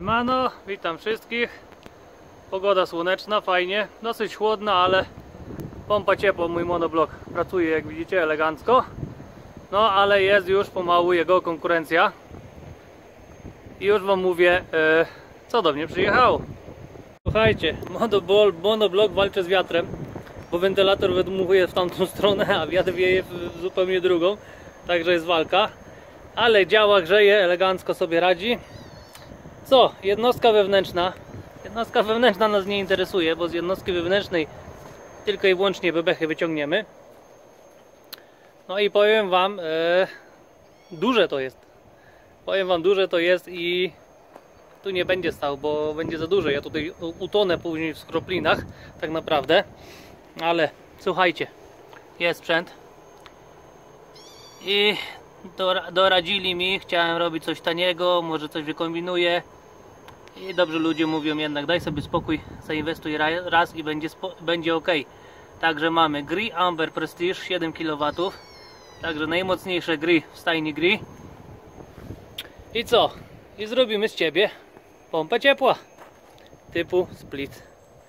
Mano, witam wszystkich. Pogoda słoneczna, fajnie, dosyć chłodna, ale pompa ciepła, mój monoblok pracuje, jak widzicie, elegancko. No ale jest już pomału jego konkurencja. I już wam mówię, co do mnie przyjechało. Słuchajcie, monoblok walczy z wiatrem, bo wentylator wydmuchuje w tamtą stronę, a wiatr wieje w zupełnie drugą. Także jest walka, ale działa, grzeje, elegancko sobie radzi. Co? Jednostka wewnętrzna. Jednostka wewnętrzna nas nie interesuje, bo z jednostki wewnętrznej tylko i wyłącznie bebechy wyciągniemy. No i powiem wam, duże to jest. Powiem wam, duże to jest i tu nie będzie stał, bo będzie za duże. Ja tutaj utonę później w skroplinach, tak naprawdę. Ale słuchajcie, jest sprzęt. I doradzili mi, chciałem robić coś taniego, może coś wykombinuję. I dobrze ludzie mówią jednak, daj sobie spokój, zainwestuj raz i będzie ok. Także mamy Gree Amber Prestige 7 kW. Także najmocniejsze Gree w stajni Gree. I co? I zrobimy z ciebie pompę ciepła typu split.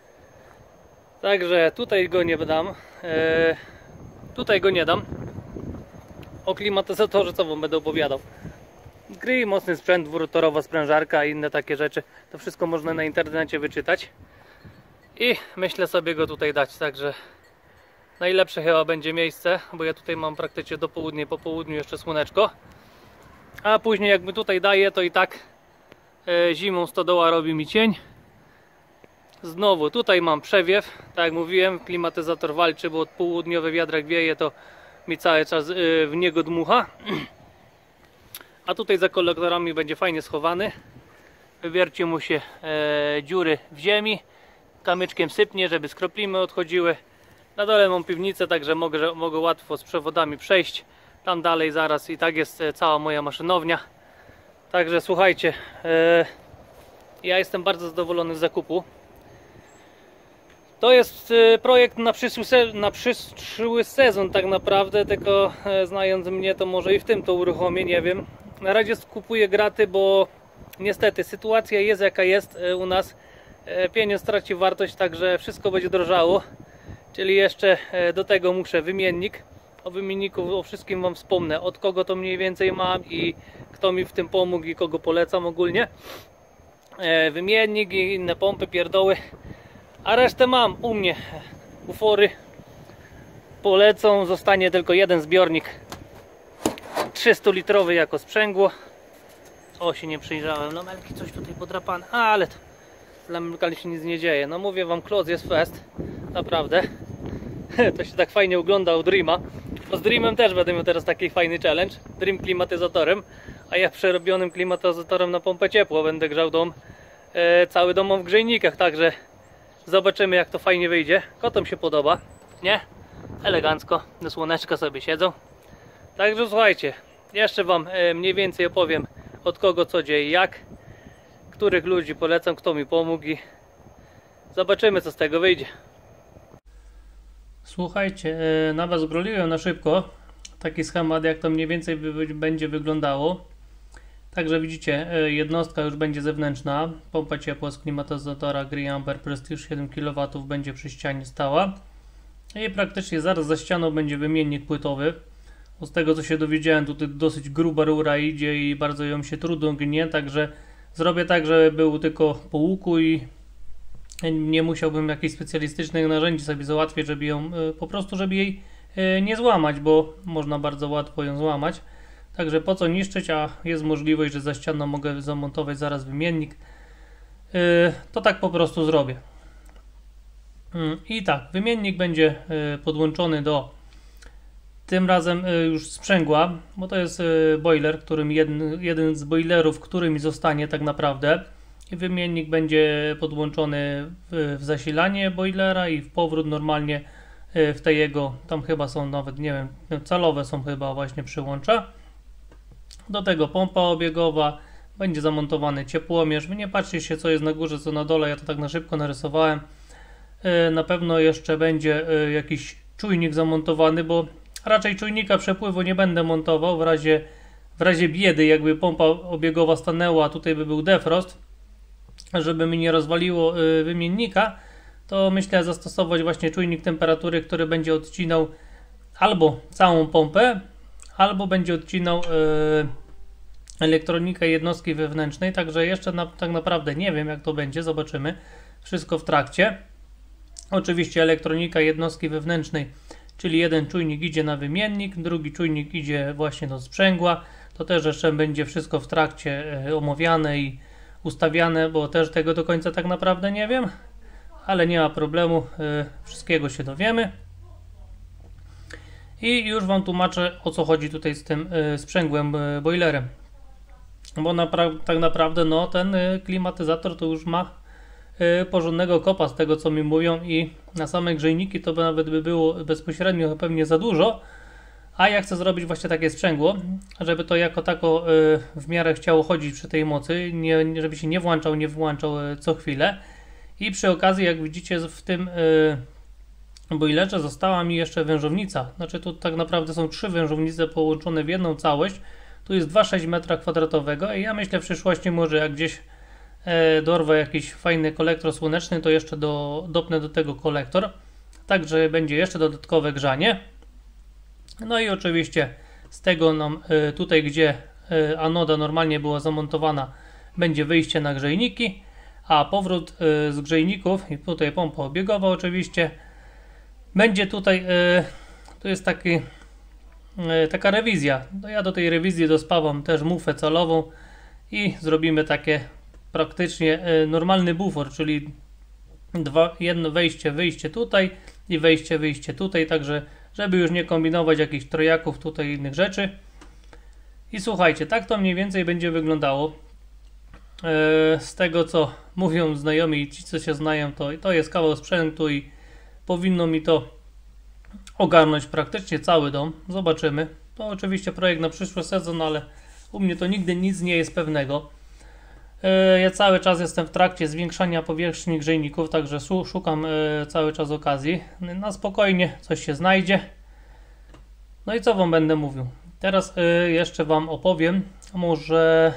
Także tutaj go nie dam. Tutaj go nie dam. O klimatyzatorze co wam będę opowiadał. Gree, mocny sprzęt, dwurotorowa sprężarka i inne takie rzeczy. To wszystko można na internecie wyczytać. I myślę sobie go tutaj dać. Także najlepsze chyba będzie miejsce, bo ja tutaj mam praktycznie do południa, po południu jeszcze słoneczko. A później jakby tutaj daję, to i tak zimą stodoła robi mi cień. Znowu tutaj mam przewiew. Tak jak mówiłem, klimatyzator walczy, bo od południowy wiatrak wieje, to mi cały czas w niego dmucha. A tutaj za kolektorami będzie fajnie schowany. Wywierci mu się dziury w ziemi. Kamyczkiem sypnie, żeby skropliny odchodziły. Na dole mam piwnicę, także mogę łatwo z przewodami przejść. Tam dalej zaraz i tak jest cała moja maszynownia. Także słuchajcie, ja jestem bardzo zadowolony z zakupu. To jest projekt na przyszły sezon tak naprawdę, tylko znając mnie to może i w tym to uruchomię, nie wiem. Na razie kupuję graty, bo niestety sytuacja jest jaka jest u nas. Pieniądz traci wartość, także wszystko będzie drożało. Czyli jeszcze do tego muszę wymiennik. O wymienniku o wszystkim wam wspomnę, od kogo to mniej więcej mam i kto mi w tym pomógł i kogo polecam ogólnie. Wymiennik i inne pompy, pierdoły. A resztę mam u mnie. Ufory polecą, zostanie tylko jeden zbiornik 300 litrowy jako sprzęgło. O, się nie przyjrzałem, lamelki coś tutaj podrapane, ale to z lamelkami się nic nie dzieje. No mówię wam, kloc jest fest, naprawdę. To się tak fajnie ogląda u Dreama. Bo z Dreamem też będę miał teraz taki fajny challenge. Dream klimatyzatorem, a ja przerobionym klimatyzatorem na pompę ciepło będę grzał dom. Cały dom mam w grzejnikach, także zobaczymy jak to fajnie wyjdzie. Kotom się podoba, nie? Elegancko, do słoneczka sobie siedzą. Także słuchajcie, jeszcze wam mniej więcej opowiem od kogo, co, gdzie i jak. Których ludzi polecam, kto mi pomógł i zobaczymy co z tego wyjdzie. Słuchajcie, na was broliłem na szybko taki schemat jak to mniej więcej będzie wyglądało. Także widzicie, jednostka już będzie zewnętrzna, pompa ciepła z klimatyzatora Gree Amber Prestige 7 kW będzie przy ścianie stała i praktycznie zaraz za ścianą będzie wymiennik płytowy. Bo z tego co się dowiedziałem, tutaj dosyć gruba rura idzie i bardzo ją się trudno gnie, także zrobię tak, żeby był tylko po łuku i nie musiałbym jakichś specjalistycznych narzędzi sobie załatwić, żeby ją po prostu, żeby jej nie złamać, bo można bardzo łatwo ją złamać. Także po co niszczyć, a jest możliwość, że za ścianą mogę zamontować zaraz wymiennik. To tak po prostu zrobię. I tak, wymiennik będzie podłączony do tym razem już sprzęgła, bo to jest boiler, którym jeden z boilerów, który mi zostanie tak naprawdę. I wymiennik będzie podłączony w zasilanie boilera i w powrót normalnie w te jego, tam chyba są nawet, nie wiem, calowe są chyba właśnie przyłącza. Do tego pompa obiegowa, będzie zamontowany ciepłomierz. Wy nie patrzcie się co jest na górze, co na dole, ja to tak na szybko narysowałem. Na pewno jeszcze będzie jakiś czujnik zamontowany, bo raczej czujnika przepływu nie będę montował w razie biedy, jakby pompa obiegowa stanęła, a tutaj by był defrost, żeby mi nie rozwaliło wymiennika, to myślę zastosować właśnie czujnik temperatury, który będzie odcinał albo całą pompę, albo będzie odcinał elektronikę jednostki wewnętrznej, także jeszcze tak naprawdę nie wiem, jak to będzie, zobaczymy, wszystko w trakcie. Oczywiście elektronika jednostki wewnętrznej, czyli jeden czujnik idzie na wymiennik, drugi czujnik idzie właśnie do sprzęgła, to też jeszcze będzie wszystko w trakcie omawiane i ustawiane, bo też tego do końca tak naprawdę nie wiem, ale nie ma problemu, wszystkiego się dowiemy. I już Wam tłumaczę, o co chodzi tutaj z tym sprzęgłem, boilerem. Bo tak naprawdę no, ten klimatyzator to już ma porządnego kopa z tego, co mi mówią, i na same grzejniki to nawet by było bezpośrednio pewnie za dużo, a ja chcę zrobić właśnie takie sprzęgło, żeby to jako tako w miarę chciało chodzić przy tej mocy, żeby się nie włączał, nie wyłączał co chwilę. I przy okazji, jak widzicie, w tym boilerze została mi jeszcze wężownica. Znaczy tu tak naprawdę są 3 wężownice połączone w jedną całość. Tu jest 2,6 m2 i ja myślę w przyszłości może jak gdzieś dorwę jakiś fajny kolektor słoneczny, to jeszcze dopnę do tego kolektor. Także będzie jeszcze dodatkowe grzanie. No i oczywiście z tego nam tutaj, gdzie anoda normalnie była zamontowana, będzie wyjście na grzejniki, a powrót z grzejników, i tutaj pompa obiegowa oczywiście, będzie tutaj, to jest taka rewizja. No ja do tej rewizji dospawam też mufę calową i zrobimy takie praktycznie normalny bufor, czyli jedno wejście, wyjście tutaj i wejście, wyjście tutaj, także żeby już nie kombinować jakichś trojaków tutaj innych rzeczy. I słuchajcie, tak to mniej więcej będzie wyglądało. Z tego, co mówią znajomi i ci, co się znają, to jest kawał sprzętu i powinno mi to ogarnąć praktycznie cały dom. Zobaczymy. To oczywiście projekt na przyszły sezon, ale u mnie to nigdy nic nie jest pewnego. Ja cały czas jestem w trakcie zwiększania powierzchni grzejników, także szukam cały czas okazji. Na spokojnie coś się znajdzie. No i co Wam będę mówił? Teraz jeszcze Wam opowiem, może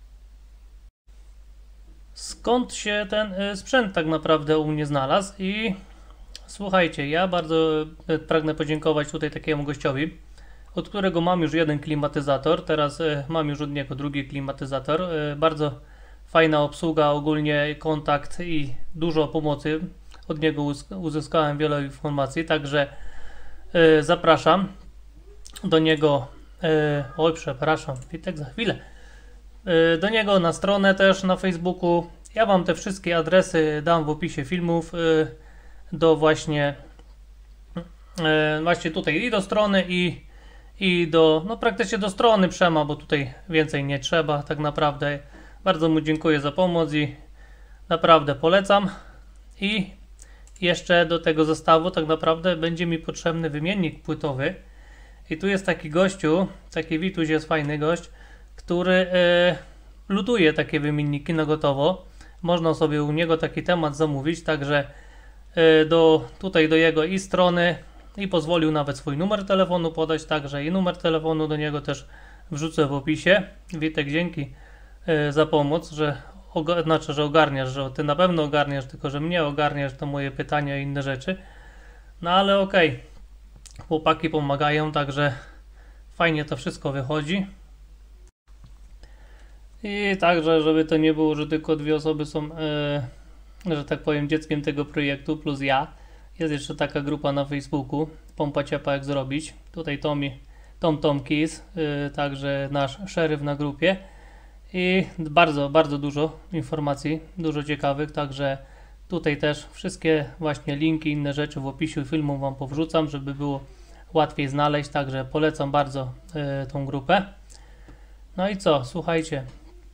skąd się ten sprzęt tak naprawdę u mnie znalazł. I słuchajcie, ja bardzo pragnę podziękować tutaj takiemu gościowi, od którego mam już jeden klimatyzator. Teraz mam już od niego drugi klimatyzator. Bardzo fajna obsługa, ogólnie kontakt i dużo pomocy. Od niego uzyskałem wiele informacji, także zapraszam do niego. Oj, przepraszam, Witek za chwilę. Do niego na stronę też na Facebooku. Ja Wam te wszystkie adresy dam w opisie filmów. Do właśnie tutaj i do strony i do, no praktycznie do strony Przema, bo tutaj więcej nie trzeba tak naprawdę. Bardzo mu dziękuję za pomoc i naprawdę polecam. I jeszcze do tego zestawu tak naprawdę będzie mi potrzebny wymiennik płytowy. I tu jest taki gościu, taki Wituś jest fajny gość, który lutuje takie wymienniki na gotowo. Można sobie u niego taki temat zamówić, także tutaj do jego i strony, i pozwolił nawet swój numer telefonu podać, także i numer telefonu do niego też wrzucę w opisie. Witek, dzięki za pomoc, że ogarniasz, że ty na pewno ogarniasz, tylko że mnie ogarniasz, to moje pytania i inne rzeczy. No ale okej, chłopaki pomagają, także fajnie to wszystko wychodzi. I także, żeby to nie było, że tylko 2 osoby są, że tak powiem, dzieckiem tego projektu, plus ja. Jest jeszcze taka grupa na Facebooku, Pompa Ciepła jak zrobić. Tutaj Tom Keys, także nasz szeryf na grupie. I bardzo, bardzo dużo informacji, dużo ciekawych, także tutaj też wszystkie właśnie linki, inne rzeczy w opisie filmu Wam powrzucam, żeby było łatwiej znaleźć, także polecam bardzo tą grupę. No i co, słuchajcie,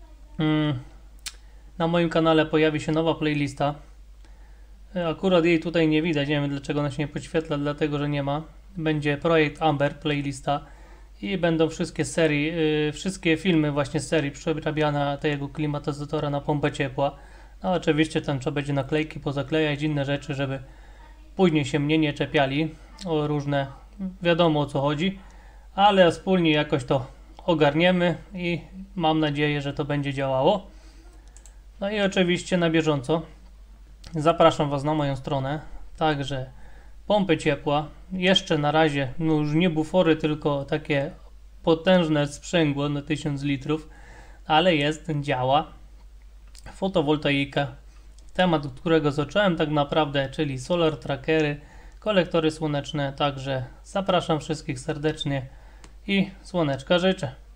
na moim kanale pojawi się nowa playlista. Akurat jej tutaj nie widać, nie wiem dlaczego ona się nie podświetla, dlatego że nie ma. Będzie projekt Amber playlista i będą wszystkie serii, wszystkie filmy właśnie z serii przerabiane tego klimatyzatora na pompę ciepła. No oczywiście tam trzeba będzie naklejki pozaklejać, inne rzeczy, żeby później się mnie nie czepiali o różne, wiadomo o co chodzi, ale wspólnie jakoś to ogarniemy i mam nadzieję, że to będzie działało. No i oczywiście na bieżąco zapraszam Was na moją stronę, także pompy ciepła, jeszcze na razie no już nie bufory, tylko takie potężne sprzęgło na 1000 litrów, ale jest, działa. Fotowoltaika, temat, od którego zacząłem tak naprawdę, czyli solar trackery, kolektory słoneczne, także zapraszam wszystkich serdecznie i słoneczka życzę.